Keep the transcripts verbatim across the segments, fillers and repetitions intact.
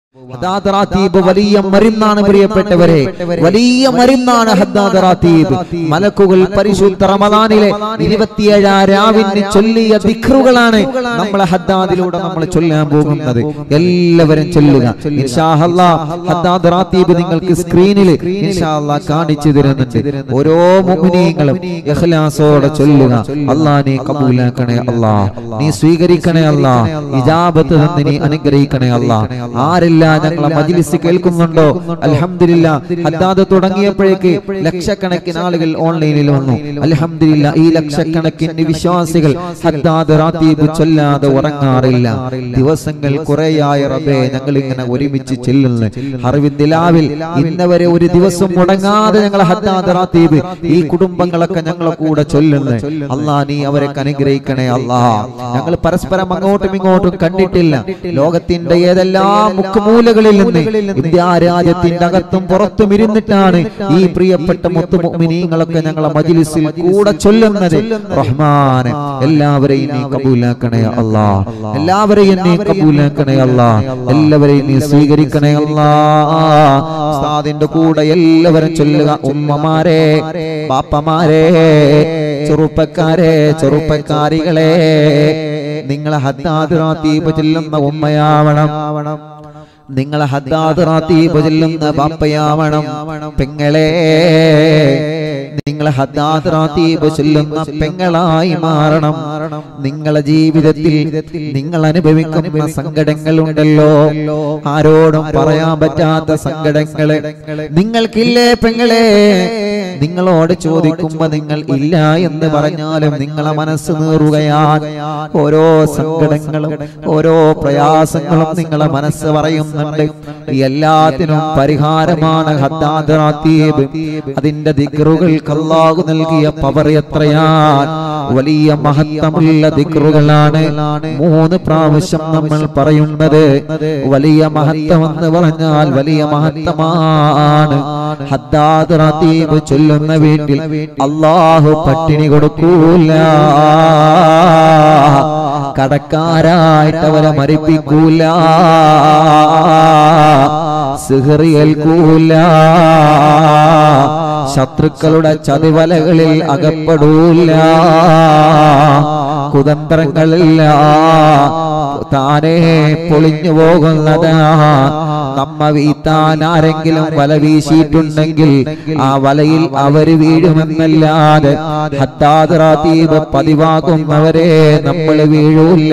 ഹദ്ദാദ് റാത്തീബ് വലിയ മരുന്നാണ് പ്രിയപ്പെട്ടവരെ, വലിയ മരുന്നാണ് ഹദ്ദാദ് റാത്തീബ്. മലക്കുകൾ പരിശുദ്ധ റമദാനിലെ ഇരുപത്തിയേഴാം രാവിന് ചൊല്ലിയ ദിക്റുകളാണ് നമ്മൾ ഹദ്ദാദിലൂടെ നമ്മൾ ചൊല്ലാൻ പോകുന്നത്. എല്ലാവരും ചൊല്ലുക ഇൻഷാ അല്ലാഹ്. ഹദ്ദാദ് റാത്തീബ് നിങ്ങൾക്ക് സ്ക്രീനിൽ ഇൻഷാ അല്ലാഹ് കാണിച്ചു തരുന്നുണ്ട്. ഓരോ മുഅ്മിനീങ്ങളും ഇഖ്ലാസോടെ ചൊല്ലുക. അല്ലാഹ് നീ കബൂലാക്കണേ അല്ലാഹ്, നീ സ്വീകരിക്കണേ അല്ലാഹ്, ഇജാബത്ത് തന്ന് നീ അനുഗ്രഹിക്കണേ അല്ലാഹ്. ആരെല്ലാം ഞങ്ങളെ മജ്ലിസ് കേൾക്കുന്നുണ്ടോ? അൽഹംദുലില്ലാഹ്. ഹദ്ദാദ് തുടങ്ങിയപ്പോഴേക്ക് ലക്ഷക്കണക്കിന് ആളുകൾ ഓൺലൈനിൽ വന്നു. അൽഹംദുലില്ലാഹ്. ഈ ലക്ഷക്കണക്കിന് വിശ്വാസികൾ ഹദ്ദാദ് റാത്തീബ് ചൊല്ലാതെ ഉറങ്ങാറില്ല. ദിവസങ്ങൾ കുറേയായ റബ്ബേ ഞങ്ങൾ ഇങ്ങനെ ഒരുമിച്ച് ചെല്ലുന്നു. ഹർവിന്ദിലാവിൽ ഇന്നവരെ ഒരു ദിവസം മുടങ്ങാതെ ഞങ്ങൾ ഹദ്ദാദ് റാത്തീബ് ഈ കുടുംബങ്ങളൊക്കെ ഞങ്ങളെ കൂടെ ചൊല്ലുന്നു. അല്ലാഹ് നീ അവരെ അനുഗ്രഹിക്കണേ അല്ലാഹ്. ഞങ്ങൾ പരസ്പരം അങ്ങോട്ടും ഇങ്ങോട്ടും കണ്ടിട്ടില്ല. ലോകത്തിന്റെ ഏതെല്ലാം മുക്കുമൂലകളിൽ നിന്ന് ഇന്ത്യ രാജ്യത്തിന്റെ അകത്തും പുറത്തും ഇരുന്നിട്ടാണ് ഈ പ്രിയപ്പെട്ട മുത്തു മുഅ്മിനീങ്ങളൊക്കെ ഞങ്ങളെ മജ്ലിസിൽ കൂടെ ചൊല്ലുന്നത്. റഹ്മാനെ എല്ലാവരെയും നീ കബൂലാക്കണേ അല്ലാഹ്, എല്ലാവരെയും നീ കബൂലാക്കണേ അല്ലാഹ്, എല്ലാവരെയും നീ സ്വീകരിക്കണേ അല്ലാഹ്. ഉസ്താദിന്റെ കൂടെ എല്ലാവരും ചൊല്ലുക. ഉമ്മമാരെ, ബാപ്പമാരെ, ചെറുപ്പക്കാരെ, ചെറുപ്പക്കാരികളെ, നിങ്ങളെ ഹദ്ദാദ് റാത്തീബ് ചൊല്ലുന്ന ഉമ്മയാവണം, നിങ്ങളെ ഹദ്ദാദ് റാത്തീബ് ചൊല്ലുന്ന ബാപ്പയാവണം. പെങ്ങളെ, നിങ്ങളെ ഹദ്ദാദ് റാത്തീബ് ചൊല്ലുന്ന പെങ്ങളായി മാറണം. നിങ്ങളെ ജീവിതത്തിൽ നിങ്ങൾ അനുഭവിക്കുന്ന സങ്കടങ്ങൾ ഉണ്ടല്ലോ, ആരോടും പറയാൻ പറ്റാത്ത സങ്കടങ്ങള് നിങ്ങൾക്കില്ലേ പെങ്ങളെ? നിങ്ങളോട് ചോദിക്കുമ്പോ നിങ്ങൾ ഇല്ല എന്ന് പറഞ്ഞാലും നിങ്ങളെ മനസ്സ് നീറുകയാണ്. ഓരോ സങ്കടങ്ങളും ഓരോ പ്രയാസങ്ങളും നിങ്ങളെ മനസ്സ് പറയുന്നുണ്ട്. എല്ലാത്തിനും പരിഹാരമാണ് ഹദ്ദാദ് റാത്തീബ്. അതിന്റെ ദിക്റുകൾക്ക് അല്ലാഹു നൽകിയ പവർ എത്രയാണ്! വലിയ മഹത്വമുള്ള ദിക്റുകളാണ്. മൂന്ന് പ്രാവശ്യം നമ്മൾ പറയുന്നത് വലിയ മഹത്വം എന്ന് പറഞ്ഞാൽ വലിയ മഹത്വമാണ്. ഹദ്ദാദ് റാത്തീബ് ചൊല്ലുന്ന വീട്ടിൽ അല്ലാഹു പട്ടിണി കൊടുക്കൂല, കടക്കാരായിട്ട് അവരെ മരിപ്പിക്കൂല, സിഹ്ർ ഏൽക്കൂല, ശത്രുക്കളുടെ ചതിവലകളിൽ അകപ്പെടൂല, കുതന്ത്രങ്ങളില്ല, താനേ പൊളിഞ്ഞു പോകുന്നതാ. നമ്മ വീത്താൻ ആരെങ്കിലും വല വീശിയിട്ടുണ്ടെങ്കിൽ ആ വലയിൽ അവര് വീഴുമെന്നല്ലാതെ ഹദ്ദാദ് റാത്തീബ് പതിവാകുന്നവരെ നമ്മൾ വീഴൂല.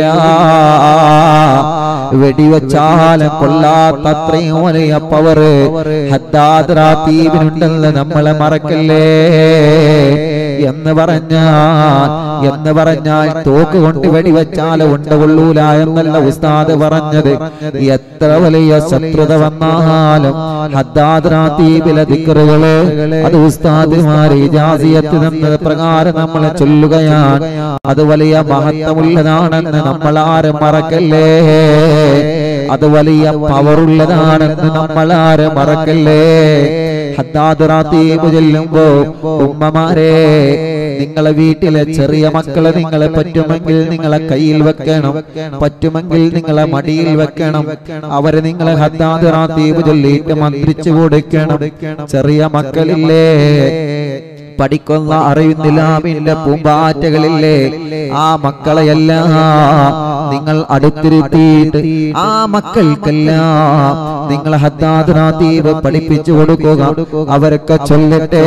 വെടിവെച്ചാലും കൊള്ളാത്തത്രയും വലിയ പവർ ഹദ്ദാദ് റാത്തീബിനുണ്ടെന്ന് നമ്മളെ മറക്കല്ലേ. എന്ന് പറഞ്ഞാൽ എന്ന് പറഞ്ഞാൽ തോക്ക് കൊണ്ട് വെടിവെച്ചാൽ ഉണ്ടകൊള്ളൂല എന്നല്ല ഉസ്താദ് പറഞ്ഞത്. എത്ര വലിയ ശത്രുത വന്നാലും ഹദ്ദാദ് റാത്തീബിലെ ദിക്റുകള് അത് ഉസ്താദ്മാര് ഇജാസിയത്ത് തന്നത് പ്രകാരം നമ്മൾ ചൊല്ലുകയാണ്. അത് വലിയ മഹത്വമുള്ളതാണെന്ന് നമ്മൾ ആരും മറക്കല്ലേ. അത് വലിയ പവറുള്ളതാണെന്ന് നമ്മൾ ആരും മറക്കല്ലേ. ഹദ്ദാദ് റാത്തീബ് ചൊല്ലുമ്പോ ഉമ്മമാരെ, നിങ്ങളെ വീട്ടിലെ ചെറിയ മക്കളെ നിങ്ങളെ പറ്റുമെങ്കിൽ നിങ്ങളെ കയ്യിൽ വെക്കണം, പറ്റുമെങ്കിൽ നിങ്ങളെ മടിയിൽ വെക്കണം. അവരെ നിങ്ങളെ ഹദ്ദാദ് റാത്തീബ് ചൊല്ലിയിട്ട് മന്ത്രിച്ചു കൊടുക്കണം. ചെറിയ മക്കളില്ലേ, പഠിക്കുന്ന അറിവിന്ദിലാമിന്റെ പൂമ്പാറ്റകളില്ലേ, ആ മക്കളെയെല്ലാം നിങ്ങൾ അടുത്തിരുത്തിയിട്ട് ആ മക്കൾക്കെല്ലാം നിങ്ങൾ ഹദ്ദാദ് റാത്തീബ് പഠിപ്പിച്ചു കൊടുക്കുക. അവരൊക്കെ ചൊല്ലട്ടെ.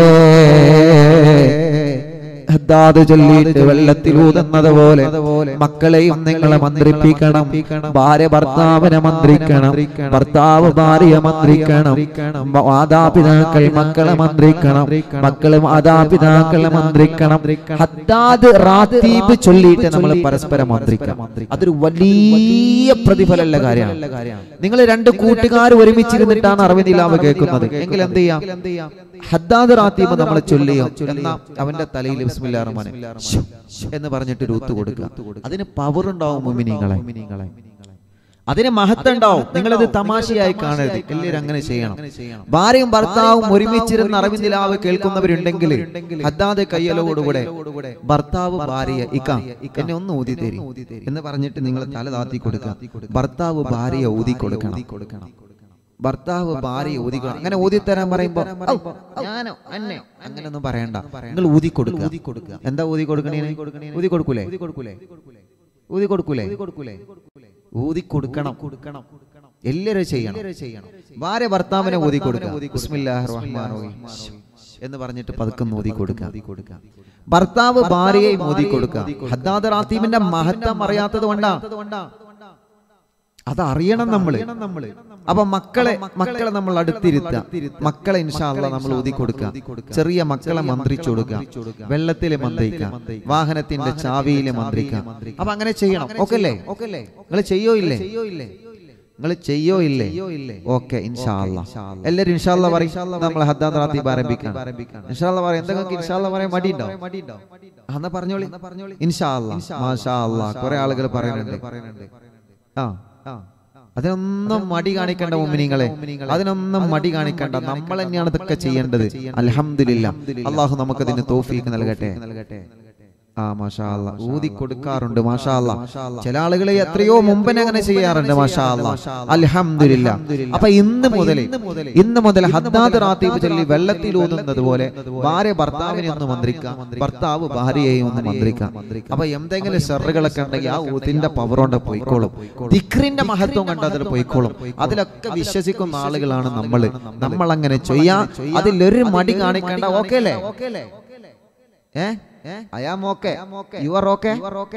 ഹദ്ദാദ് ചൊല്ലിയിട്ട് വെള്ളത്തിലൂതുന്നത് പോലെ മക്കളെയും നിങ്ങളെ മന്ത്രിപ്പിക്കണം. ഭാര്യ ഭർത്താവിനെ മന്ത്രിക്കണം, ഭർത്താവ് ഭാര്യയെ മന്ത്രിക്കണം, മാതാപിതാക്കൾ മക്കളെ മന്ത്രിക്കണം, മക്കള് മാതാപിതാക്കളെ മന്ത്രിക്കണം. ഹദ്ദാദ് റാത്തീബ് ചൊല്ലിയിട്ട് നമ്മൾ പരസ്പരം മന്ത്രിക്കണം. അതൊരു വലിയ പ്രതിഫലമുള്ള കാര്യമാണ്. നിങ്ങൾ രണ്ട് കൂട്ടുകാർ ഒരുമിച്ചിരുന്നിട്ടാണ് അറിവിനിലാവ് കേൾക്കുന്നത് എങ്കിൽ എന്ത് ചെയ്യാം? ഹദ്ദാദ് റാത്തീബ് നമ്മൾ ചൊല്ലിയോ എന്നാ അവന്റെ തലയിൽ ബിസ്മില്ലാഹിർ റഹ്മാനിർ റഹീം എന്ന് പറഞ്ഞിട്ട് രൂത്ത് കൊടുക്കുക. അതിന് പവർ ഉണ്ടാവും മുഅ്മിനീങ്ങളെ, അതിന് മഹത്വം ഉണ്ടാവും. നിങ്ങളിത് തമാശയായി കാണരുത്, എല്ലാവരും അങ്ങനെ ചെയ്യണം. ഭാര്യയും ഭർത്താവും ഒരുമിച്ചിരുന്ന് അറിവിന്ദിലാവ് കേൾക്കുന്നവരുണ്ടെങ്കിൽ ഹദ്ദാദ് കയ്യലോടുകൂടെ ഭർത്താവ് ഭാര്യയെ ഇക്ക എന്നെ ഒന്ന് ഊതി തരി എന്ന് പറഞ്ഞിട്ട് നിങ്ങൾ തല താത്തി കൊടുക്കുക. ഭർത്താവ് ഭാര്യയെ ഊതി കൊടുക്കണം. ഭർത്താവ് ഭാര്യ ഊതിക്കണം. അങ്ങനെ ഊതിത്തരാൻ പറയുമ്പോ ഞാനോ അന്നെ അങ്ങനെയൊന്നും പറയണ്ട, നിങ്ങൾ ഊതി കൊടുക്കുക. എന്താ ഊതി കൊടുക്കണേ? ഊതി കൊടുക്കൂലേ? ഊതി കൊടുക്കൂലേ? ഊതി കൊടുക്കണം. എല്ലാവരും ചെയ്യണം. ഭാര്യ ഭർത്താവിനെ ഊതി കൊടുക്കുക. ബിസ്മില്ലാഹിർ റഹ്മാനിർ റഹീം എന്ന് പറഞ്ഞിട്ട് പതുക്കെ ഊതി കൊടുക്കുക. ഭർത്താവ് ഭാര്യയെ ഊതി കൊടുക്കുക. ഹദ്ദാദ് റാത്തീബിന്റെ മഹത്വം അറിയാത്തത് കൊണ്ടാ. അതറിയണം നമ്മള്. അപ്പൊ മക്കളെ മക്കളെ നമ്മൾ അടുത്തിരുത്തുക. മക്കളെ ഇൻഷാ അല്ലാഹ് നമ്മൾ ഊതി കൊടുക്കുക. ചെറിയ മക്കളെ മന്ത്രിച്ചു കൊടുക്കുക. വെള്ളത്തില് മന്ത്രിക്കുക, വാഹനത്തിന്റെ ചാവിയില് മന്ത്രിക്കുക. അപ്പൊ അങ്ങനെ ചെയ്യണം. ഓക്കെ അല്ലേ? നിങ്ങൾ ചെയ്യോ ഇല്ലേ? നിങ്ങൾ ചെയ്യോ ഇല്ലേ? ഓക്കെ ഇൻഷാ അല്ലാഹ്. എല്ലാരും ഇൻഷാ അല്ലാഹ് പറയും. നമ്മൾ ഹദ്ദാദ് റാത്തീബ് ആരംഭിക്കാം. ഇൻഷാ അല്ലാഹ് പറയും. എന്തെങ്കിലും ഇൻഷാ അല്ലാഹ് പറയാൻ മടിയുണ്ടോ? എന്നാ പറഞ്ഞോളി. ഇൻഷാ അല്ലാഹ്, മാഷാ അല്ലാഹ്. കുറെ ആളുകൾ പറയുന്നുണ്ട്. ആ അതിനൊന്നും മടി കാണിക്കണ്ട മുഅ്മിനീങ്ങളെ, അതിനൊന്നും മടി കാണിക്കണ്ട. നമ്മൾ തന്നെയാണ് ഇതൊക്കെ ചെയ്യേണ്ടത്. അൽഹംദുലില്ലാ, അല്ലാഹു നമുക്കതിന് തൗഫീഖ് നൽകട്ടെ. ആ മാഷാ അല്ലാഹ് ഊതി കൊടുക്കാറുണ്ട്. മാഷാ അല്ലാഹ് ചില ആളുകളെ എത്രയോ മുമ്പനെ അങ്ങനെ ചെയ്യാറുണ്ട്. മാഷാ അല്ലാഹ് അൽഹംദുലില്ലാ. അപ്പൊ ഇന്ന് മുതൽ ഇന്ന് മുതൽ ഹദ്ദാദ് റാത്തീബ് ചൊല്ലി വെള്ളത്തിൽ ഊതുന്നത് പോലെ ഭാര്യ ഭർത്താവിനെ ഒന്ന് മന്ത്രിക്കാം, ഭർത്താവ് ഭാര്യയെയും ഒന്ന് മന്ത്രിക്കാം. അപ്പൊ എന്തെങ്കിലും ഷർറുകളൊക്കെ ഉണ്ടെങ്കിൽ ആ ഊതിന്റെ പവർ കൊണ്ട് പോയിക്കോളും. ദിക്റിന്റെ മഹത്വം കണ്ട് അതിൽ പോയിക്കോളും. അതിലൊക്കെ വിശ്വസിക്കുന്ന ആളുകളാണ് നമ്മൾ. നമ്മൾ അങ്ങനെ ചെയ്യാം. അതിലൊരു മടി കാണിക്കേണ്ട. ഓക്കെ അല്ലേ? ഏ I am okay. You are okay.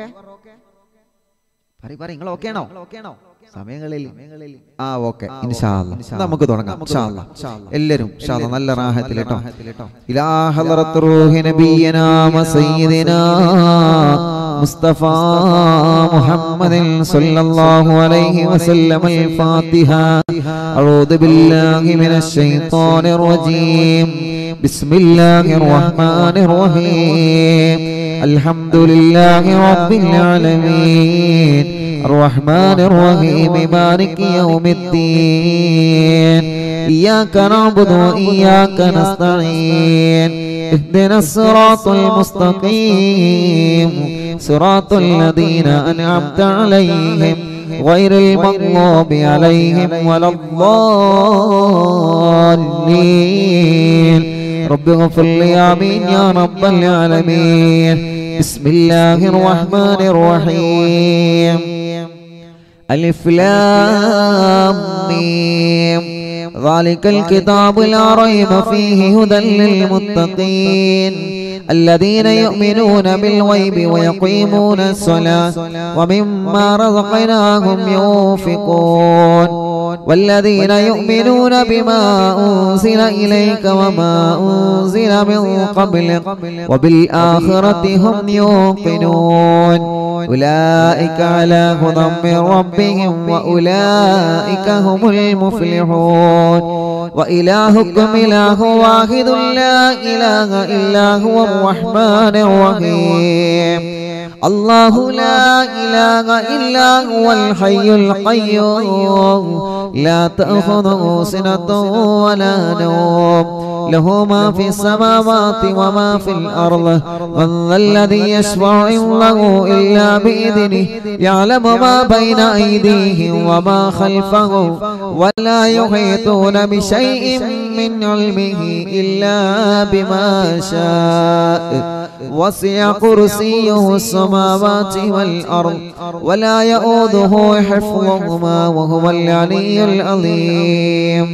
പറയ് പറയ് നിങ്ങൾ ഓക്കെ ആണോ? സമയങ്ങളിൽ ആ ഓക്കെ ഇൻഷാ അല്ലാഹ് നമുക്ക് തുടങ്ങാം. ഇൻഷാ അല്ലാഹ് എല്ലാവരും ഇൻഷാ അല്ലാഹ് നല്ല റാഹത്തിൽ കേട്ടോ. ഇലാ ഹളറത്ത് റൂഹി നബിയനാ സയ്യിദിനാ മുസ്തഫ മുഹമ്മദിൻ സല്ലല്ലാഹു അലൈഹി വസല്ലം. അൽ ഫാത്തിഹ. അഊദു ബില്ലാഹി മിനശ് ശൈത്വാനിർ റജീം. ബിസ്മില്ലാഹിർ റഹ്മാനിർ റഹീം. അൽഹംദുലില്ലാഹി റബ്ബിൽ ആലമീൻ. الرحمن الرحيم مالك يوم الدين. إياك نعبد وإياك نستعين. اهدنا الصراط المستقيم صراط الذين أنعمت عليهم غير المغضوب عليهم ولا الضالين. رب اغفر لي آمين يا رب العالمين. بسم الله الرحمن الرحيم. ألف لام ميم. ذلك الكتاب لا ريب فيه هدى للمتقين الذين يؤمنون بالغيب ويقيمون الصلاة ومما رزقناهم ينفقون والذين يؤمنون بما أنزل إليك وما أنزل من قبلك وبالآخرة هم يوقنون أولئك على هدى من ربهم وأولئك هم المفلحون. وإلهكم إله واحد لا إله إلا هو الرحمن الرحيم. الله لا إله إلا هو الحي القيوم لا تأخذه سنة ولا نوم له ما في السماوات وما في الأرض. من ذا الذي يشفع عنده إلا بإذنه يعلم ما بين أيديهم وما خلفهم ولا يحيطون بشيء من علمه إلا بما شاء. وسع كرسيه السماوات والأرض ولا يؤوده حفظهما وهو العلي العظيم.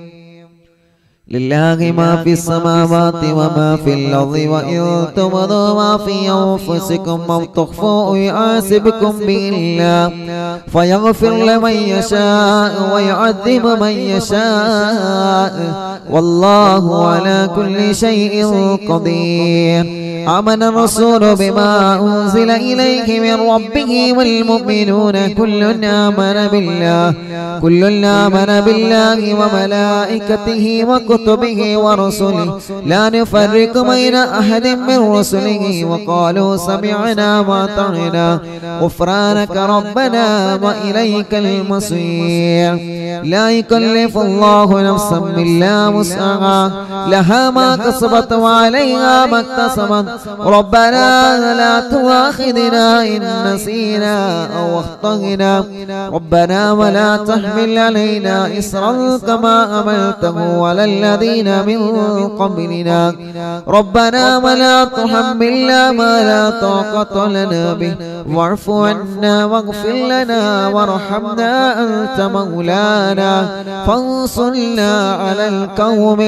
لله ما في السماوات وما في الأرض وإن تبدوا ما في أنفسكم أو تخفوه يحاسبكم به الله فيغفر لمن يشاء ويعذب من يشاء والله على كل شيء قدير. آمن الرسول بما أنزل إليه من ربه والمؤمنون كل آمن بالله كل آمن بالله وملائكته وكتبه ورسله لا نفرق بين أحد من رسله وقالوا سمعنا وأطعنا غفرانك ربنا وإليك المصير. لا يكلف الله نفسا إلا وسعها لها ما كسبت وعليها ما اكتسبت ربنا لا تؤاخذنا إن نسينا أو أخطأنا ربنا ولا تحمل علينا إصرا كما حملته على الذين من قبلنا ربنا ولا تحملنا ما لا طاقة لنا به واعف عنا واغفر لنا وارحمنا أنت مولانا فانصرنا على القوم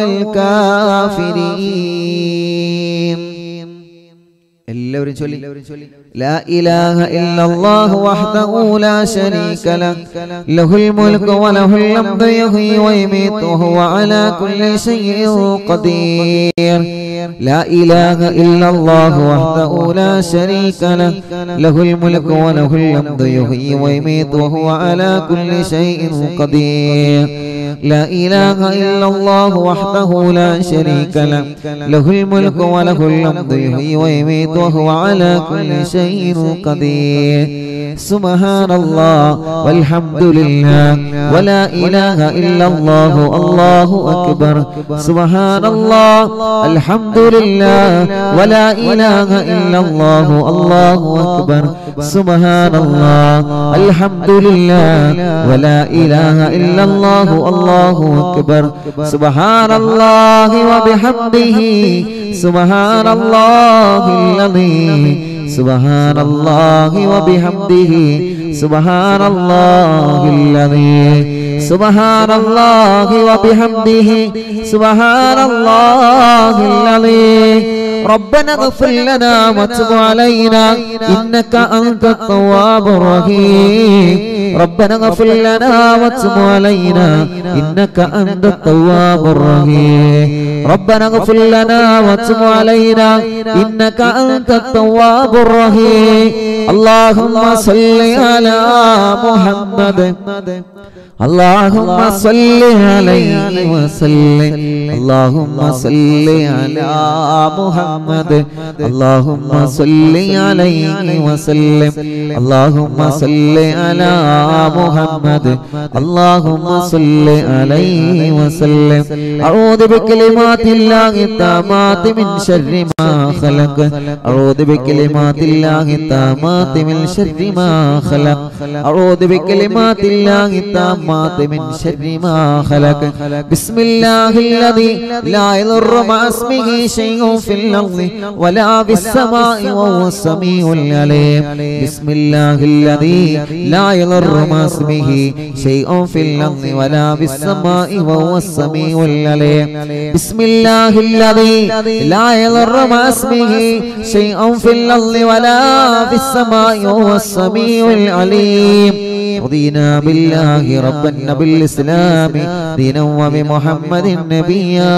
الكافرين. لا إله إلا الله وحده لا شريك له له الملك وله الحمد يحيي ويميت وهو على كل شيء قدير. لا إله إلا الله وحده لا شريك له له الملك وله الحمد يحيي ويميت وهو على كل شيء قدير. لا إله إلا الله وحده لا شريك له له الملك وله الحمد يحيي ويميت وهو على كل شيء قدير. سبحان الله والحمد لله ولا إله إلا الله الله أكبر. سبحان الله الحمد لله ولا إله إلا الله الله أكبر. سبحان الله الحمد لله ولا إله إلا الله الله أكبر. سبحان الله وبحمده سبحان الله العظيم. سبحان الله وبحمده سبحان الله العظيم. سبحان الله وبحمده سبحان الله العظيم. ربنا اغفر لنا وتب علينا إنك أنت التواب الرحيم. ربنا اغفر لنا وتب علينا إنك أنت التواب الرحيم. ربنا اغفر لنا وتب علينا إنك أنت التواب الرحيم. اللهم صل على محمد اللهم صل عليه وسلم. اللهم صل على محمد اللهم صل عليه وسلم. اللهم صل على محمد اللهم صل عليه وسلم. أعوذ بكلمات الله التامات من شر ما خلق. أعوذ بكلمات الله التامات من شر ما خلق. أعوذ بكلمات الله التامات من شر ما خلق. بسم الله الذي لا يضر مع اسمه شيء في الأرض ولا في السماء وهو السميع العليم. بسم الله الذي لا يضر مع اسمه شيء في الأرض ولا في السماء وهو السميع العليم. بسم الله الذي لا يضر مع اسمه شيء في الأرض ولا في السماء وهو السميع العليم. رضينا بالله ربا وبالإسلام دينا وبمحمد نبيا.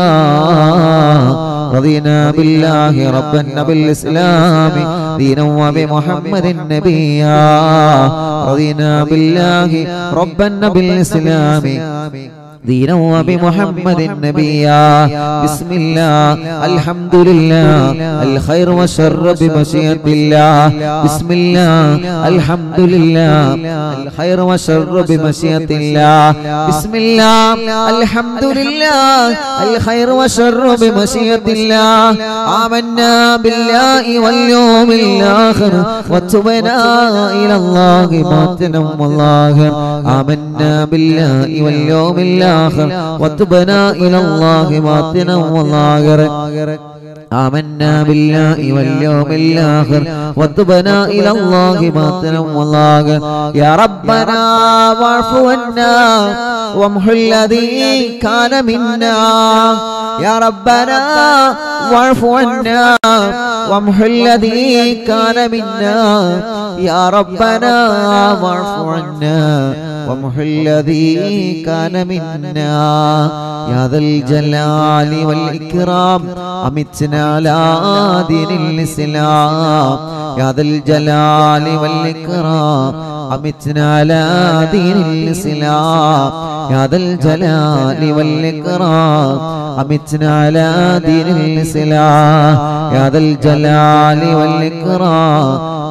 رضينا بالله ربا وبالإسلام دينا وبمحمد نبيا. رضينا بالله ربا وبالإسلام دينا وبمحمد نبيا. بسم الله الحمد لله الخير والشر بمشيئة الله. بسم الله الحمد لله الخير والشر بمشيئة الله. بسم الله الحمد لله الخير والشر بمشيئة الله. آمنا بالله واليوم الآخر وتبنا إلى الله باطنا وظاهرا. آمنا بالله واليوم الآخر وتبنا إلى الله باطنا وظاهرا. آمنا بالله واليوم الآخر وتبنا إلى الله باطنا وظاهرا. يا ربنا واعف عنا وامح الذي كان منا. يا ربنا واعف عنا وامح الذي كان منا. يا ربنا واعف عنا وامح الذي كان منا. يا ذا الجلال والإكرام أمتنا على دين الإسلام. يا ذا الجلال والإكرام أمتنا على دين الإسلام. يا ذا الجلال والإكرام أمتنا على دين الإسلام. يا ذا الجلال والإكرام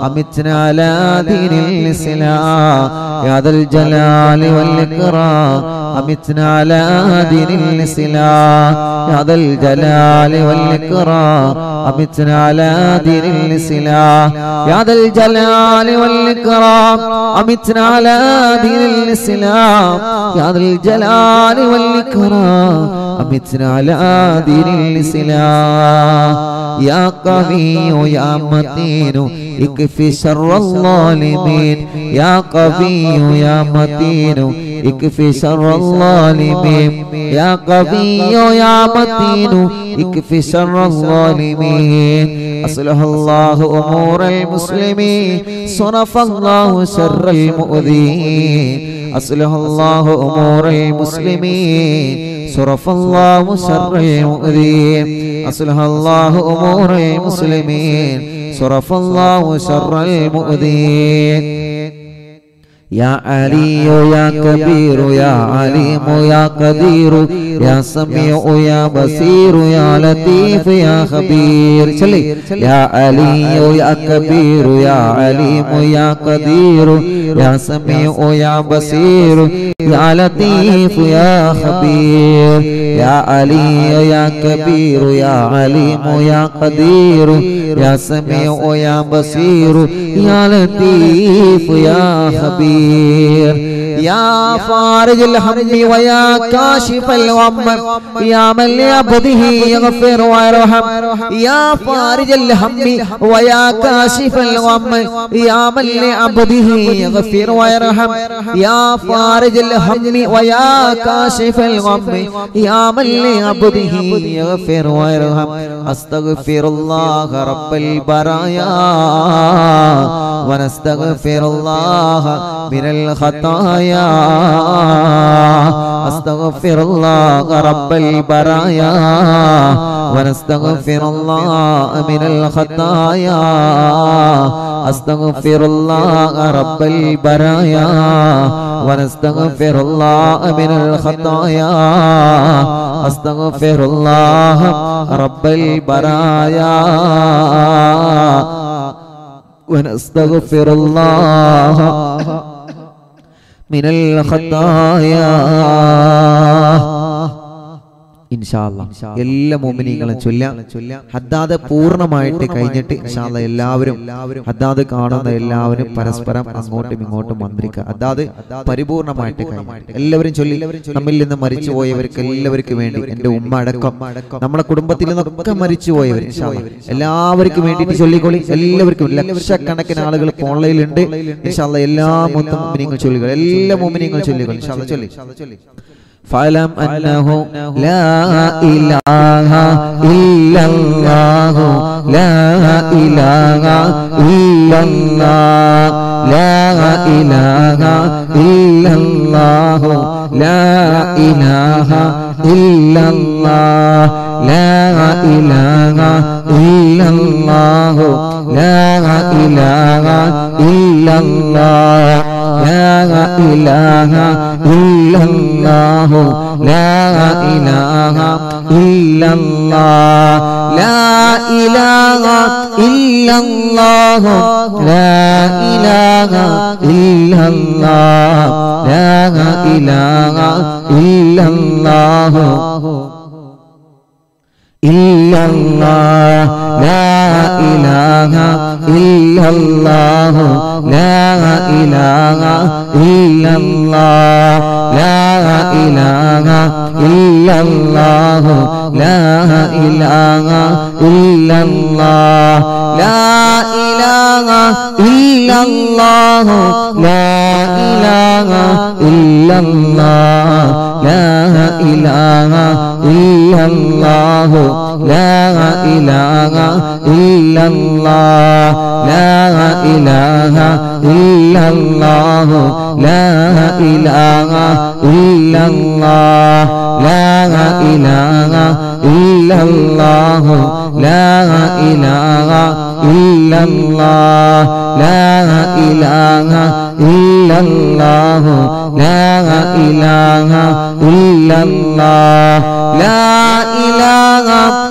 أمتنا على دين الإسلام يا ذا الجلال والإكرام أمتنا على دين الإسلام يا ذا الجلال والإكرام أمتنا على دين الإسلام يا ذا الجلال والإكرام أمتنا على دين الإسلام يا ذا الجلال والإكرام أمتنا على دين الإسلام يا قوي يا متين اكفي شر الظالمين يا قوي يا متين اكفي شر الظالمين يا قوي يا متين اكفي شر الظالمين أصلح الله أمور المسلمين صرف الله شر المؤذين أصلح الله أمور المسلمين صرف الله شر المؤذين أصلح الله أمور المسلمين صرف الله شر المؤذين يا علي يا كبير يا عليم يا قدير يا سميع يا بصير يا لطيف يا خبير يا علي يا كبير يا عليم يا قدير يا سميع يا بصير يا لطيف يا خبير يا علي يا كبير يا عليم يا قدير يا سميع يا بصير يا لطيف يا خبير يا فارج الهم ويا كاشف الغم يا من لعبده يغفر ويرحم يا فارج الهم ويا كاشف الغم يا من لعبده يغفر ويرحم يا فارج الهم ويا كاشف الغم يا من لعبده يغفر ويرحم أستغفر الله رب البرايا ونستغفر الله من الخطايا أستغفر الله رب البرايا ونستغفر الله من الخطايا أستغفر الله رب البرايا ونستغفر الله من الخطايا أستغفر الله رب البرايا ونستغفر الله من الخطايا ഇൻഷാല്ലാ എല്ലാ മുഅ്മിനീങ്ങളും ചൊല്ലാം. ഹദ്ദാദ് പൂർണ്ണമായിട്ട് കഴിഞ്ഞിട്ട് ഇൻഷാല്ലാ എല്ലാവരും ഹദ്ദാദ് കാണുന്ന എല്ലാവരും പരസ്പരം അങ്ങോട്ടും ഇങ്ങോട്ടും മന്ത്രിക്കുക. ഹദ്ദാദ് പരിപൂർണമായിട്ട് കഴിഞ്ഞിട്ട് എല്ലാവരും ചൊല്ലി. നമ്മിൽ നിന്ന് മരിച്ചുപോയവർക്ക് എല്ലാവർക്കും വേണ്ടി, എൻ്റെ ഉമ്മ അടക്കം നമ്മുടെ കുടുംബത്തിൽ നിന്നൊക്കെ മരിച്ചുപോയവർ ഇൻഷാല്ലാ എല്ലാവർക്കും വേണ്ടിയിട്ട് ചൊല്ലിക്കൊള്ളി. എല്ലാവർക്കും ലക്ഷക്കണക്കിന് ആളുകൾ ഓൺലൈനിലുണ്ട് ഇൻഷാല്ലാ. എല്ലാ മൊത്തം മുഅ്മിനീങ്ങൾ ചൊല്ലുക, എല്ലാ മുഅ്മിനീങ്ങളും ചൊല്ലിക്കൊള്ളി ഇൻഷാല്ലാ. ചൊല്ലി فاعلم أنه لا إله إلا الله لا إله إلا الله لا إله إلا الله لا إله إلا الله لا إله إلا الله لا إله إلا الله لا إله إلا الله لا إله إلا الله لا إله إلا الله لا إله إلا الله لا إله إلا الله إلا الله لا إله إلا الله لا إله إلا الله لا إله إلا الله لا إله إلا الله لا إله إلا الله لا إله إلا الله لا إله إلا الله لا إله إلا الله لا إله إلا الله لا إله إلا الله لا إله إلا الله لا إله إلا الله لا إله إلا الله لا إله إلا الله لا إله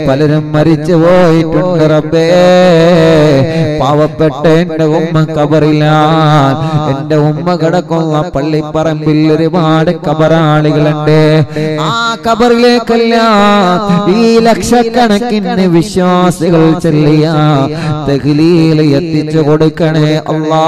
പലരും മരിച്ചു പോയിട്ടുണ്ട് റബ്ബേ. പാവപ്പെട്ട എന്റെ ഉമ്മ കബറിലാൻ, എന്റെ ഉമ്മ കിടക്കുന്ന പള്ളിപ്പറമ്പിൽ ഒരുപാട് കബറാളികളുണ്ട്. ആ കബറിലേക്കല്ല ഈ ലക്ഷക്കണക്കിന് വിശ്വാസികൾ ചെല്ലിയ തഹ്ലീൽ എത്തിച്ചു കൊടുക്കണേ അല്ലാ.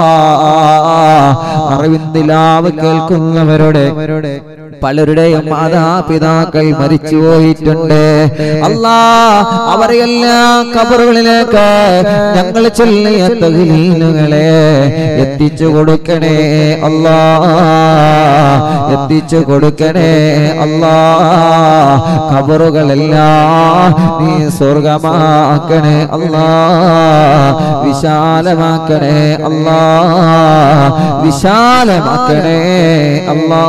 അറിവിന്ദിലാവ് കേൾക്കുന്നവരുടെ പലരുടെയും മാതാപിതാക്കൾ മരിച്ചു പോയിട്ടുണ്ട് അല്ലാ. അവരെല്ലാം ഖബറുകളിലേക്ക് ഞങ്ങൾ ചൊല്ലിയ തഹ്ലീലുകളെ എത്തിച്ചു കൊടുക്കണേ അല്ലാ, എത്തിച്ചു കൊടുക്കണേ അല്ലാ. ഖബറുകളെല്ലാം നീ സ്വർഗമാക്കണേ അല്ലാ, വിശാലമാക്കണേ അല്ലാ, വിശാലമാക്കണേ അല്ലാ.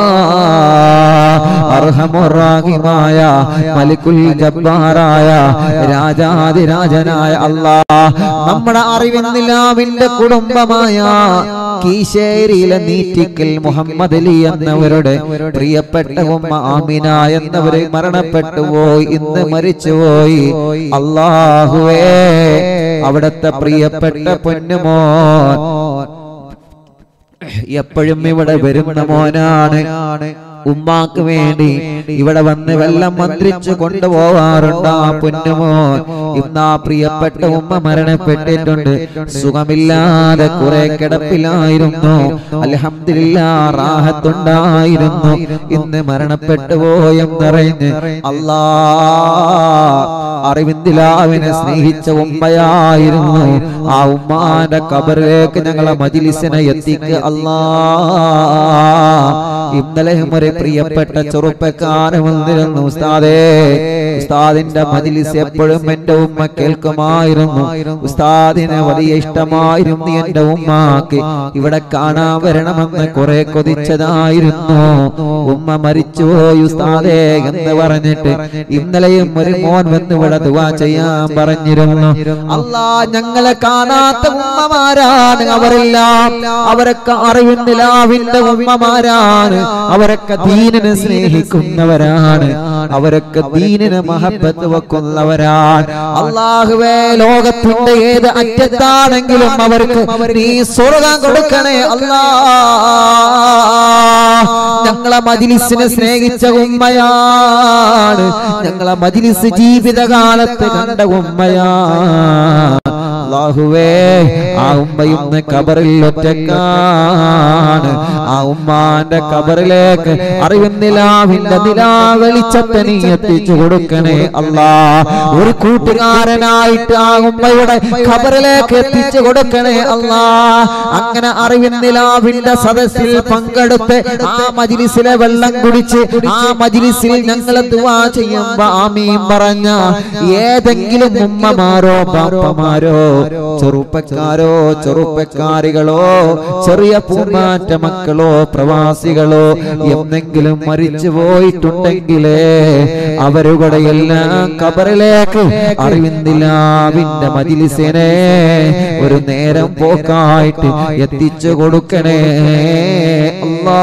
അർഹമുറാഹിമായ മലിക്കുൽ ജബ്ബാറായ രാജാതിരാജനായ അല്ലാഹ്, നമ്മുടെ അറിവിന്നിലാവിന്റെ കുടുംബമായ കീശേരിയിലെ നീറ്റിക്കൽ മുഹമ്മദ് അലി എന്നവരുടെ പ്രിയപ്പെട്ട ഉമ്മ ആമിന എന്നവരെ മരണപ്പെട്ടു പോയി, ഇന്ന് മരിച്ചുപോയി. അല്ലാഹുവേ, അവിടുത്തെ പ്രിയപ്പെട്ട പൊന്നുമോൻ എപ്പോഴും ഇവിടെ വരുന്ന മോനാണ്. ഉമ്മാക്ക് വേണ്ടി ഇവിടെ വന്ന് വെള്ളം മന്ത്രിച്ചു കൊണ്ടുപോവാറുണ്ട് ആ പൊന്നുമോൻ. ഇന്ന് ആ പ്രിയപ്പെട്ട ഉമ്മ മരണപ്പെട്ടിട്ടുണ്ട്. സുഖമില്ലാതെ കുറെ കിടപ്പിലായിരുന്നു. അൽഹംദുലില്ലാഹ് റാഹത്തുണ്ടായിരുന്നു. ഇന്ന് മരണപ്പെട്ടു പോയെന്നറിഞ്ഞ് അല്ലാ, അറിവിന്ദിലാവിനെ സ്നേഹിച്ച ഉമ്മയായിരുന്നു. ആ ഉമ്മാന്റെ ഖബറിലേക്ക് ഞങ്ങളെ മജ്ലിസിനെ എത്തിക്കുക അല്ലാ. ഇന്നലെ ഒരു പ്രിയപ്പെട്ട ചെറുപ്പക്കാരൻ വന്നിരുന്നു. ഉസ്താദേ, ഉസ്താദിന്റെ മജ്ലിസ് എപ്പോഴും എന്റെ ഉമ്മ കേൾക്കുമായിരുന്നു. ഉസ്താദിനെ വലിയ ഇഷ്ടമായിരുന്നു എന്റെ ഉമ്മാക്ക്. ഇവിടെ കാണാൻ വരണമെന്ന് കുറെ കൊതിച്ചതായിരുന്നു. ഉമ്മ മരിച്ചുപോയി ഉസ്താദേ എന്ന് പറഞ്ഞിട്ട് ഇന്നലെയും ഒരു മോൻ വന്ന് ഇവിടെ ദുആ ചെയ്യാൻ പറഞ്ഞിരുന്നു. അല്ലാ, ഞങ്ങളെ കാണാത്ത ഉമ്മമാരാണ് അവരെല്ലാം. അവരൊക്കെ അറിവിന്ദിലാവിന്റെ ഉമ്മമാരാണ്. അവരൊക്കെ ദീനിനെ സ്നേഹിക്കുന്നവരാണ്. അവരൊക്കെ ദീനിനെ മഹബത്ത് വെക്കുന്നവരാണ്. അല്ലാഹുവേ, ലോകത്തിന്റെ ഏത് അറ്റത്താണെങ്കിലും അവർക്ക് നീ സ്വർഗ്ഗം കൊടുക്കണേ അല്ലാ. ഞങ്ങളെ മജ്ലിസിനെ സ്നേഹിച്ച ഉമ്മയാണ്. ഞങ്ങളെ മജ്ലിസ് ജീവിതകാലത്ത് കണ്ട ഉമ്മയാണ്. അല്ലാഹുവേ, ആ ഉമ്മ ഇന്ന് ഖബറിൽ ഒറ്റക്കാണ്. ആ ഉമ്മാന്റെ ഖബറിലേക്ക് അറിവിന്നിലാവിന്റെ നിലാ വെളിച്ചത്തെ നീ എത്തിച്ചു കൊടുക്കണേ അല്ലാ. ഒരു കൂട്ടുകാരനായിട്ട് ആ ഉമ്മയുടെ ഖബറിലേക്ക് എത്തിച്ചു കൊടുക്കണേ അല്ലാ. അങ്ങനെ അറിവിന്നിലാവിന്റെ സദസ്സിൽ പങ്കെടുത്ത് ആ മജ്ലിസിലെ വെള്ളം കുടിച്ച് ആ മജ്ലിസിൽ ഞങ്ങൾ ദുആ ചെയ്യുമ്പോ ആമീൻ പറഞ്ഞ ഏതെങ്കിലും ഉമ്മമാരോ ബാപ്പമാരോ ചെറുപ്പക്കാരോ ചെറുപ്പക്കാരികളോ ചെറിയ പൂമാറ്റ മക്കളോ പ്രവാസികളോ എന്നെങ്കിലും മരിച്ചു പോയിട്ടുണ്ടെങ്കിലേ അവരുടെ എല്ലാം ഖബറിലേക്ക് അറിവിന്ദിലാവിന്റെ മജ്ലിസിനെ ഒരു നേരം പോക്കായിട്ട് എത്തിച്ചു കൊടുക്കണേ അല്ലാ.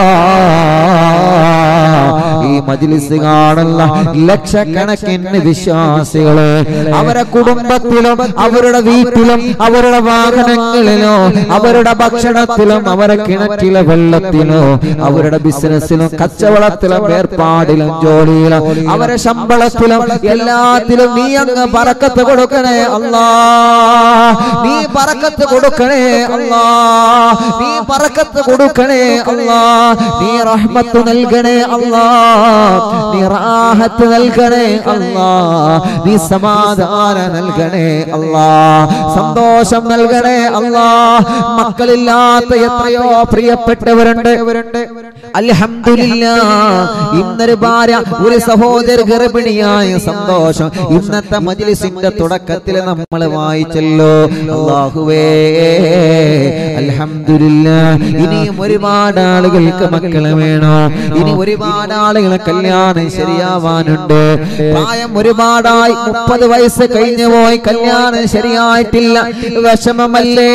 ഈ മജ്ലിസ് കാണുന്ന ലക്ഷക്കണക്കിന് വിശ്വാസികള് അവരുടെ കുടുംബത്തിലും അവരുടെ വീട്ടിലും അവരുടെ വാഹനങ്ങളിലോ അവരുടെ ഭക്ഷണത്തിലും അവരുടെ കിണറ്റിലെ വെള്ളത്തിലോ അവരുടെ ബിസിനസ്സിലും കച്ചവടത്തിലും ഏർപ്പാടിലും ജോലിയിലും അവരുടെ ശമ്പളത്തിലും എല്ലാത്തിലും നീ അങ്ങ് ബറക്കത്ത് കൊടുക്കണേ അല്ലാ. നീ ബറക്കത്ത് കൊടുക്കണേ അല്ലാ. നീ ബറക്കത്ത് കൊടുക്കണേ അല്ലാ. നീ റഹ്മത്ത് നൽകണേ അല്ലാ. നീ റാഹത്ത് നൽകണേ അല്ലാ. നീ സമാധാനം നൽകണേ അല്ലാ. സന്തോഷം നൽകണേ അല്ലാ. മക്കളില്ലാത്ത എത്രയോ പ്രിയപ്പെട്ടവരുണ്ട്. അൽഹംദുലില്ലാഹ്, ഇന്നൊരു ഭാര്യ ഒരു സഹോദര ഗർഭിണിയായ സന്തോഷം ഇന്നത്തെ മജ്ലിസിന്റെ തുടക്കത്തിൽ നമ്മൾ വായിച്ചല്ലോ. അല്ലാഹുവേ, അൽഹംദുലില്ലാഹ്, ഇനിയും ഒരുപാട് ആളുകൾക്ക് മക്കളെ വേണോ. ഇനി ഒരുപാട് ആളുകളെ കല്യാണം ശരിയാവാനുണ്ട്. പ്രായം ഒരുപാടായി, മുപ്പത് വയസ്സ് കഴിഞ്ഞു പോയി, കല്യാണം ശരിയായിട്ടില്ല. വിഷമമല്ലേ,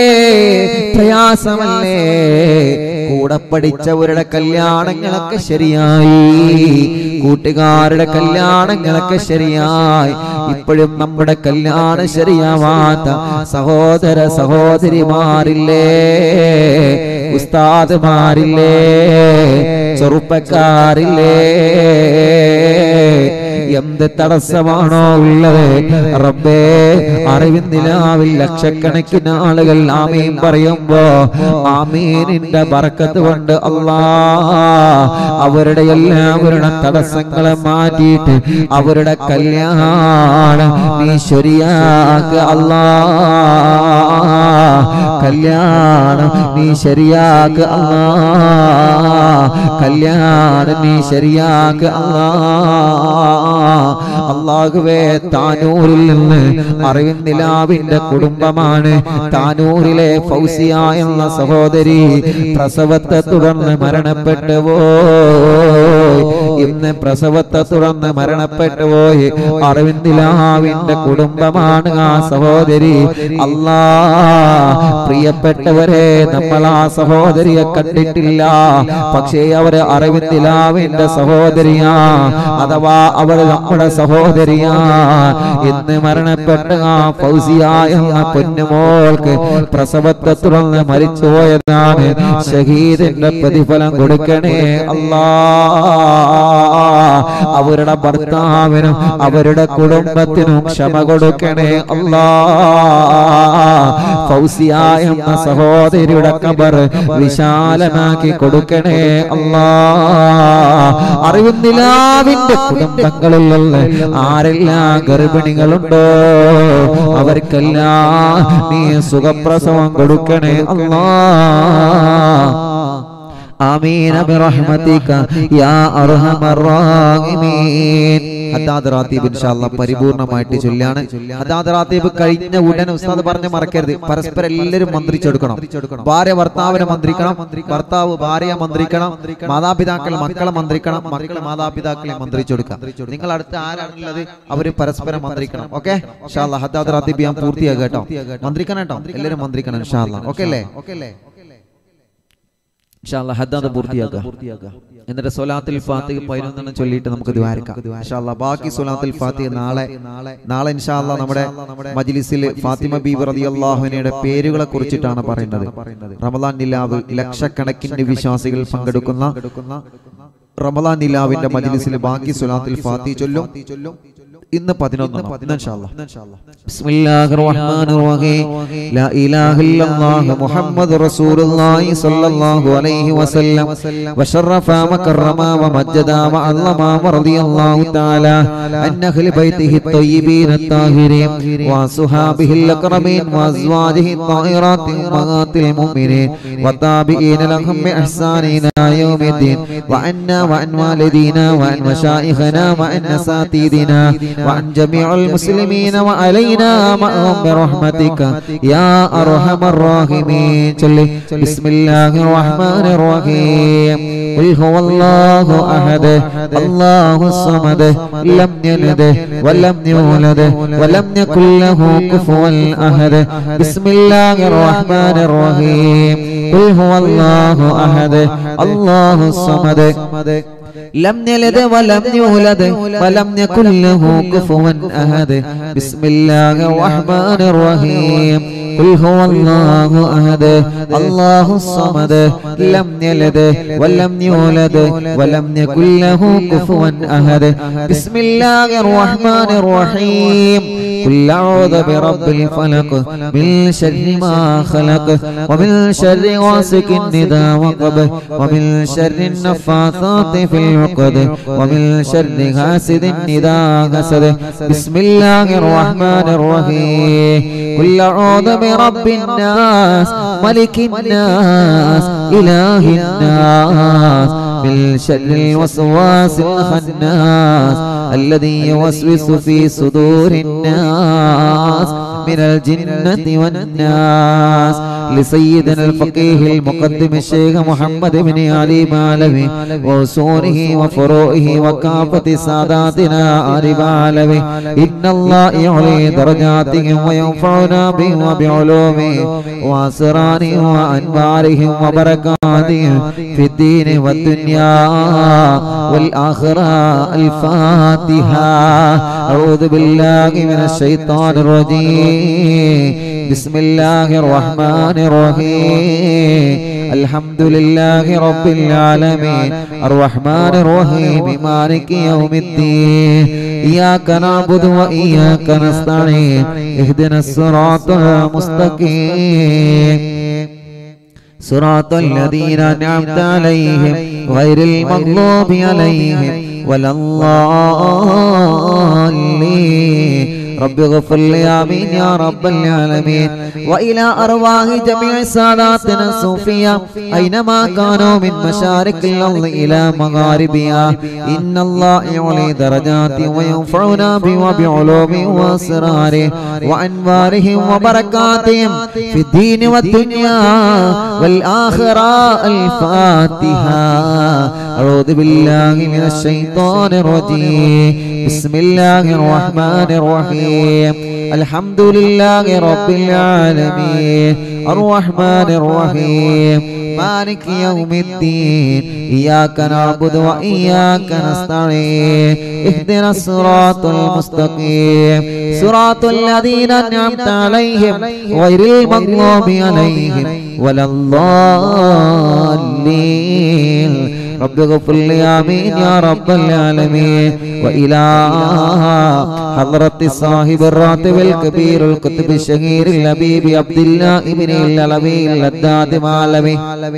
പ്രയാസമല്ലേ. കൂടെ പഠിച്ചവരുടെ കല്യാണങ്ങളൊക്കെ ശരിയായി, കൂട്ടുകാരുടെ കല്യാണങ്ങളൊക്കെ ശരിയായി ഇപ്പോഴും നമ്മുടെ കല്യാണം ശരിയാവാത്ത സഹോദര സഹോദരിമാരില്ലേ, ഉസ്താദ്മാരില്ലേ, ചെറുപ്പക്കാരില്ലേ, എന്ത് തടസ്സമാണോ ഉള്ളത് റബ്ബേ, അറിവിന്ദിലാവിൽ ലക്ഷക്കണക്കിന് ആളുകൾ ആമീൻ പറയുമ്പോ ആമീനിന്റെ ബർക്കത്ത് കൊണ്ട് അല്ലാ അവരുടെ എല്ലാവരുടെ തടസ്സങ്ങളെ മാറ്റിയിട്ട് അവരുടെ കല്യാണം നീ ശരിയാക്ക് അല്ലാ, കല്യാണം നീ ശരിയാക്ക് അല്ലാ, കല്യാണം നീ ശരിയാക്ക് അല്ലാ. അല്ലാഹുവേ, താനൂരിൽ നിന്ന് അറിവിന്ദിലാവിന്റെ കുടുംബമാണ് താനൂരിലെ ഫൗസിയ എന്ന സഹോദരി പ്രസവത്തെ തുടർന്ന് മരണപ്പെട്ടു പോയി. ഇന്ന് പ്രസവത്തെ തുടർന്ന് മരണപ്പെട്ടു പോയി അറിവിന്ദിലാവിന്റെ കുടുംബമാണ് ആ സഹോദരി. അല്ലാ, പ്രിയപ്പെട്ടവരെ, നമ്മൾ ആ സഹോദരിയെ കണ്ടിട്ടില്ല, പക്ഷേ അവര് അറിവിന്ദിലാവിന്റെ സഹോദരിയാ, അഥവാ അവർ നമ്മുടെ സഹോദരിയാ. ഇന്ന് മരണപ്പെട്ട ആ ഫൗസിയ എന്ന പൊന്നുമോൾക്ക് പ്രസവത്തെ തുടർന്ന് മരിച്ചുപോയതാണ്. ഷഹീദിന്റെ പ്രതിഫലം കൊടുക്കണേ അല്ലാ, അവരുടെ ഭർത്താവിനും അവരുടെ കുടുംബത്തിനും ക്ഷമ കൊടുക്കണേ അല്ലാ. ഫൗസിയ എന്ന സഹോദരിയുടെ ഖബർ വിശാലമാക്കി കൊടുക്കണേ അല്ലാ. അറിവിന്ദിലാവിന്റെ കുടുംബങ്ങളിലുള്ള ആരെല്ലാം ഗർഭിണികളുണ്ടോ അവർക്കെല്ലാം നീ സുഖപ്രസവം കൊടുക്കണേ അല്ലാ. ആമീൻ ബിറഹ്മതിക യാ അർഹമർ റഹീമീൻ. ഹദ്ദാദ് റാത്തീബ് ഇൻഷാ അല്ലാഹ് പരിപൂർണമായിട്ട് ചൊല്ലാണ്. ഹദ്ദാദ് റാത്തീബ് കഴിഞ്ഞ ഉടനെ ഉസ്താദ് പറഞ്ഞ് മറക്കരുത്, പരസ്പരം എല്ലാവരും മന്ത്രിച്ചെടുക്കണം. ഭാര്യ ഭർത്താവിനെ മന്ത്രിക്കണം, ഭർത്താവ് ഭാര്യയെ മന്ത്രിക്കണം, മാതാപിതാക്കൾ മക്കളെ മന്ത്രിക്കണം, മക്കൾ മാതാപിതാക്കളെ മന്ത്രിച്ചെടുക്കാം. നിങ്ങൾ അടുത്ത് ആരാണുള്ളത് അവര് പരസ്പരം മന്ത്രിക്കണം. ഓക്കെ ഇൻഷാ അല്ലാഹ്. ഹദ്ദാദ് റാത്തീബ് ഞാൻ പൂർത്തിയാക്കുക കേട്ടോ, മന്ത്രിക്കണം കേട്ടോ, എല്ലാവരും മന്ത്രിക്കണം ഇൻഷാ അല്ലാഹ്. ഓക്കെ അല്ലേ? ഇൻഷാ അല്ലാഹ് ഹദ്ദാദ് പൂർത്തിയാക്കുക. എന്നിട്ട് സ്വലാത്തുൽ ഫാത്തിഹ പതിനൊന്നെണ്ണം ചൊല്ലിയിട്ട് നമുക്ക് ദുആരിക്കാം ഇൻഷാ അല്ലാഹ്. ബാക്കി സ്വലാത്തുൽ ഫാത്തിഹ നാളെ നാളെ ഇൻഷാ അല്ലാഹ് നമ്മുടെ മജ്ലിസിൽ ഫാത്തിമ ബീവി റളിയല്ലാഹു അൻഹയുടെ പേരുകളെ കുറിച്ചിട്ടാണ് പറയുന്നത്. റമളാൻ നിലാവ് ലക്ഷക്കണക്കിന് വിശ്വാസികൾ പങ്കെടുക്കുന്ന റമളാൻ നിലാവിന്റെ മജ്ലിസിൽ ബാക്കി സ്വലാത്തുൽ ഫാത്തിഹ ചൊല്ലും. ഇന്ന് പതിനൊന്ന് ഇൻഷാ അല്ലാഹ്. ബിസ്മില്ലാഹിർ റഹ്മാനിർ റഹീം. ലാ ഇലാഹ ഇല്ലല്ലാഹു മുഹമ്മദുർ റസൂലുള്ളാഹി സ്വല്ലല്ലാഹു അലൈഹി വസല്ലം വശറഫ വകറമ വമജ്ജദ വഅല്ലമ റളിയല്ലാഹു തആല അൻ അഹ്ലി ബൈതിഹി ത്വയ്യിബീന അത്താഹിരീൻ വസുഹാബിഹിൽ അക്രമീൻ വഅസ്വാജിഹി ത്വാഹിറാത്തി ഉമ്മഹാത്തിൽ മുഅ്മിനീൻ വതാബിഈന ലഹും ബിഇഹ്സാനിൻ ഇലാ യൗമിദ്ദീൻ വഅന്നാ വഅൻ വാലിദീനാ വഅൻ മശായിഖനാ വഅൻ അസാതീദിനാ وعن جميع المسلمين وعلينا معهم برحمتك يا أرحم الراحمين. بسم الله الرحمن الرحيم. قل هو الله أحد الله الصمد لم يلد ولم يولد ولم يكن له كفوا أحد. بسم الله الرحمن الرحيم. قل هو الله أحد الله الصمد لم يلد ولم يولد ولم يكن له كفوا أحد. بسم الله الرحمن الرحيم. قل هو الله أحد الله الصمد لم يلد ولم يولد ولم يكن له كفوا أحد. بسم الله الرحمن الرحيم. قل أعوذ برب الفلق من شر ما خلق ومن شر غاسق إذا وقب ومن شر النفاثات في العقد ومن شر حاسد إذا حسد. بسم الله الرحمن الرحيم. قل أعوذ برب الناس ملك الناس إله الناس من شر الوسواس الخناس الذي يوسوس في صدور الناس من الجنة والناس. لسيدنا الفقيه المقدم الشيخ محمد بن علي مالوي وأصوله وفروعه وكافة ساداتنا آل مالوي إن الله يعلي درجاتهم وينفعنا بهم وبعلومهم وأسرارهم وأنوارهم وبركاتهم في الدين والدنيا والآخرة. الفاتحة. أعوذ بالله من الشيطان الرجيم. بسم الله الرحمن الرحيم. الحمد لله رب العالمين الرحمن الرحيم مالك يوم الدين إياك نعبد وإياك نستعين اهدنا الصراط المستقيم صراط الذين أنعمت عليهم غير المغضوب عليهم ولا الضالين. رب اغفر لي آمين يا رب العالمين. وإلى أرواح جميع ساداتنا الصوفية أينما كانوا من مشارق الأرض إلى مغاربها إن الله يعلي درجاتهم وينفعنا بهم وبعلومهم وأسرارهم وأنوارهم وبركاتهم في الدين والدنيا والآخرة. الفاتحة. أعوذ بالله من الشيطان الرجيم. بسم الله الرحمن الرحيم. الحمد لله رب العالمين الرحمن الرحيم مالك يوم الدين إياك نعبد وإياك نستعين اهدنا الصراط المستقيم صراط الذين أنعمت عليهم غير المغضوب عليهم ولا الضالين. رب اغفر لي آمين يا رب العالمين. وإلى حضرة صاحب الراتب الكبير القطب الشهير الحبيب عبد الله ابن العلوي اللداد مالوي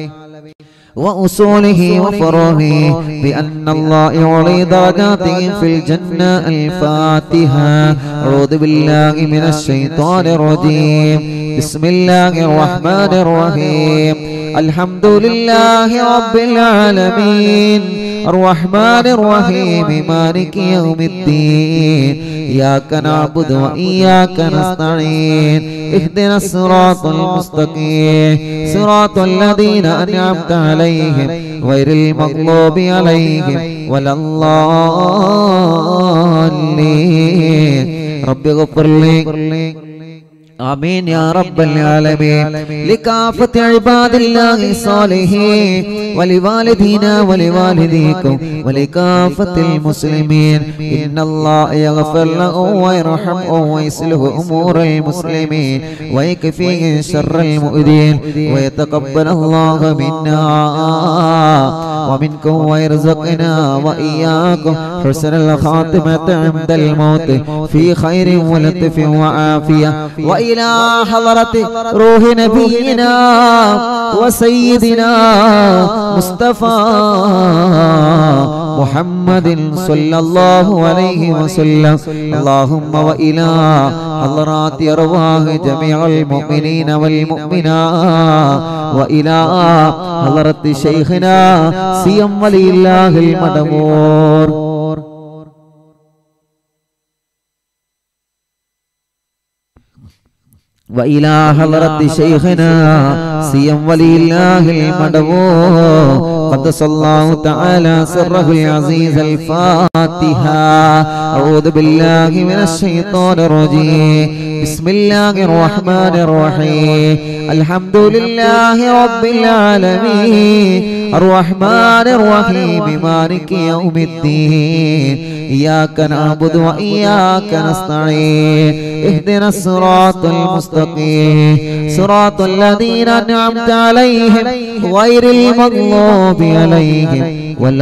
وأصوله وفروعه بأن الله يعلي درجاتهم في الجنة. الفاتحة. أعوذ بالله من الشيطان الرجيم. بسم الله الرحمن الرحيم. الحمد لله رب العالمين الرحمن الرحيم مالك يوم الدين إياك نعبد وإياك نستعين اهدنا الصراط المستقيم صراط الذين أنعمت عليهم غير المغضوب عليهم ولا الضالين. رب اغفر لي آمين يا رب العالمين. لكافة عباد الله الصالحين ولوالدينا ولوالديكم ولكافة المسلمين إن الله يغفر لهم ويرحمهم ويصلح أمور المسلمين ويكفيهم شر المؤذين ويتقبل الله منا ومنكم ويرزقنا وإياكم حسن الخاتمة عند الموت في خير ولطف وعافية. وإلى حضرة روح نبينا وسيدنا مصطفى محمد صلى الله عليه وسلم. اللهم وإلى حضرات أرواح جميع المؤمنين والمؤمنات وإلى حضرة شيخنا سيم ولي الله المدمور وإلى حضرة شيخنا سيم ولي الله المدمور قدس الله تعالى سره العزيز. الفاتحة. أعوذ بالله من الشيطان الرجيم. بسم الله الرحمن الرحيم. الحمد لله رب العالمين الرحمن الرحيم مالك يوم الدين إياك نعبد وإياك نستعين اهدنا الصراط المستقيم صراط الذين أنعمت عليهم غير المغضوب عليهم ولا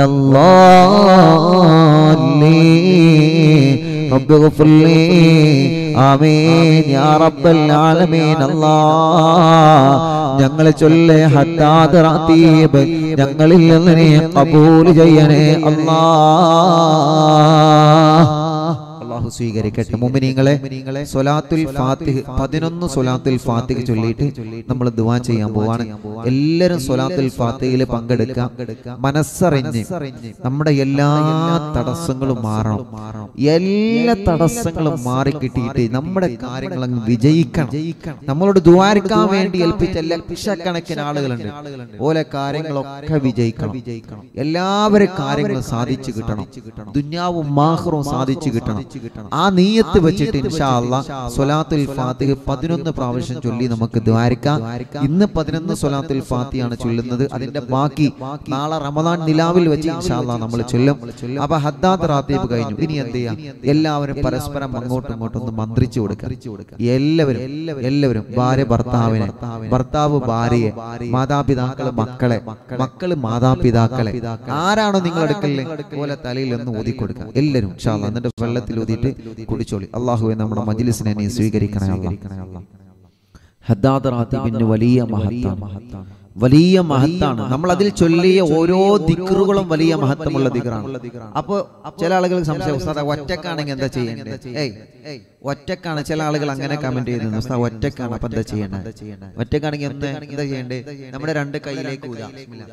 الضالين. رب اغفر لي آمين يا رب العالمين. الله ഞങ്ങളെ ചൊല്ലേ ഹത്താദ് റതീബ് ഞങ്ങളിൽ നിന്ന് നീ ഖബൂൽ ചെയ്യണേ അല്ലാഹ്. അല്ലാഹു അള്ളാഹു സ്വീകരിക്കട്ടെ. മുഅ്മിനീങ്ങളെ, സ്വലാത്തുൽ ഫാത്തിഹ് പതിനൊന്ന് സ്വലാത്തുൽ ഫാത്തിഹ് ചൊല്ലിയിട്ട് നമ്മൾ ദുആ ചെയ്യാൻ പോവാണ്. എല്ലാവരും സ്വലാത്തുൽ ഫാത്തിഹയിൽ പങ്കെടുക്കാം. മനസ്സറിഞ്ഞ് നമ്മുടെ എല്ലാ തടസ്സങ്ങളും മാറണം. എല്ലാ തടസ്സങ്ങളും മാറി കിട്ടിയിട്ട് നമ്മുടെ കാര്യങ്ങൾ അങ്ങ് വിജയിക്കണം. നമ്മളോട് ദുആർക്കാൻ വേണ്ടി ഏൽപ്പിച്ച ലക്ഷക്കണക്കിന് ആളുകളുണ്ട്. ഓലെ കാര്യങ്ങളൊക്കെ വിജയിക്കണം. എല്ലാവരും കാര്യങ്ങളും സാധിച്ചു കിട്ടണം. ദുനിയാവും ആഖിറവും സാധിച്ചു കിട്ടണം. ആ നിയ്യത്ത് വെച്ചിട്ട് ഇൻഷാ അല്ലാഹ് സ്വലാത്തുൽ ഫാത്തിഹ് പതിനൊന്ന് പ്രാവശ്യം ചൊല്ലി നമുക്ക് ദുആർക്കാം. ഇന്ന് പതിനൊന്ന് സ്വലാത്തുൽ ഫാത്തിഹയാണ് ചൊല്ലുന്നത്. അതിന്റെ ബാക്കി നാളെ റമദാൻ നിലാവിൽ വെച്ച് ഇൻഷാ അല്ലാഹ് നമ്മൾ ചൊല്ലും. അപ്പൊ ഹദ്ദാദ് റാത്തീബ് കഴിഞ്ഞു. ഇനി എന്ത് ചെയ്യാം? എല്ലാവരും പരസ്പരം അങ്ങോട്ടും ഇങ്ങോട്ടും ഒന്ന് മന്ത്രിച്ചു കൊടുക്കുക. എല്ലാവരും എല്ലാവരും ഭാര്യ ഭർത്താവിനെ, ഭർത്താവ് ഭാര്യയെ, മാതാപിതാക്കള് മക്കളെ, മക്കള് മാതാപിതാക്കളെ, ആരാണോ നിങ്ങൾ എടുക്കല്ലേ പോലെ തലയിൽ ഒന്ന് ഊതി കൊടുക്കുക. എല്ലാവരും ഇൻഷാ അല്ലാഹ് എന്നിട്ട് വെള്ളത്തിൽ ഊതിയിട്ട് കുടിച്ചോളി. അല്ലാഹുവേ നമ്മുടെ മജ്ലിസിനെ നീ സ്വീകരിക്കണേ അല്ലാഹ്. ഹദ്ദാദ് റാത്തീബിന് വലിയ മഹത്താണ്, വലിയ മഹത്താണ്. നമ്മൾ അതിൽ ചൊല്ലിയ ഓരോ ദിക്റുകളും വലിയ മഹത്വമുള്ള ദിക്റാണ്. അപ്പൊ ചില ആളുകൾക്ക് സംശയം, ഉസ്താദ് ഒറ്റക്കാണെങ്കിൽ എന്താ ചെയ്യേണ്ടത്? ഏയ് ഒറ്റക്കാണ്. ചില ആളുകൾ അങ്ങനെ കമന്റ് ചെയ്യുന്നു, ഉസ്താദ് ഒറ്റക്കാണ് അപ്പൊ എന്താ ചെയ്യേണ്ടത്? ഒറ്റക്കാണെങ്കിൽ എന്താ എന്താ ചെയ്യേണ്ടത്? നമ്മുടെ രണ്ട് കൈയിലേക്ക് ഊതാ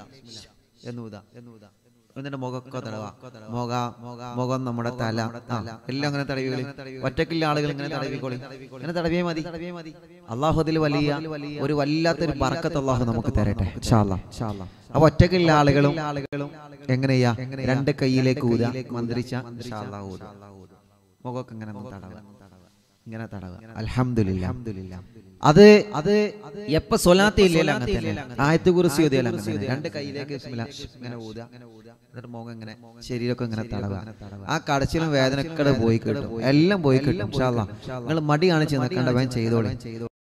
എന്നൂതാ എന്നിട്ട് മുഖമൊക്കെ തടവാ. മുഖ മുഖം നമ്മുടെ തല എല്ലാം അങ്ങനെ തടവികളി. ഒറ്റക്കില്ല ആളുകൾ ഇങ്ങനെ തടവിക്കോളി. ഇങ്ങനെ തടവിയേ മതി. അള്ളാഹു അതിൽ വലിയ ഒരു വല്ലാത്തൊരു ബർക്കത്ത് അള്ളാഹു നമുക്ക് തരട്ടെ ഇൻഷാ അല്ലാഹ്. അപ്പൊ ഒറ്റക്കില്ല ആളുകളും എങ്ങനെയാ രണ്ട് കൈയിലേക്ക് ഊതാ, മന്ത്രിച്ച ഇൻഷാ അല്ലാഹ് ഊതാ. മുഖമൊക്കെ ഇങ്ങനെ തടവുക, ഇങ്ങനെ തടവുക. അൽഹംദുലില്ലാ. അത് അത് എപ്പോ സ്വലാത്ത് ഇല്ലല്ലോ അങ്ങനെ തന്നെ. ആയത്ത് കുർസി ഓതിയാൽ അങ്ങനെ തന്നെ. രണ്ട് കൈയിലേക്ക് ബിസ്മില്ലാഹ് ഇങ്ങനെ ഊതാ, എന്നിട്ട് മുഖം ഇങ്ങനെ ശരീരമൊക്കെ ഇങ്ങനെ തടവുക. ആ കടച്ചിലും വേദനക്കടെ പോയി കിട്ടും, എല്ലാം പോയി കിട്ടും ഇൻഷാ അല്ലാഹ്. നിങ്ങൾ മടി കാണിച്ച് നിൽക്കേണ്ട, വേഗം ചെയ്തോളി.